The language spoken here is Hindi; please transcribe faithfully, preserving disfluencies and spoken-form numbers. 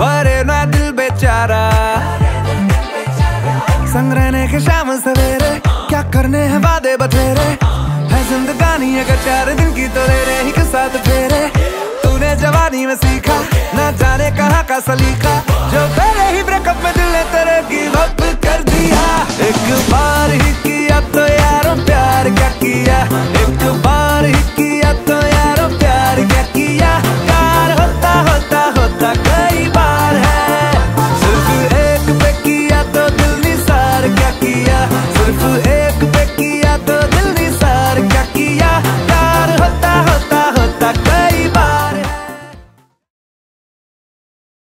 मरे ना दिल बेचारा। संग रहने के शाम सवेरे, क्या करने हैं वादे बतेरे। है जिंदगानी अगर चार दिन की तो ले रहे ही के साथ फेरे। तूने जवानी में सीखा, ना जाने कहाँ का सलीका।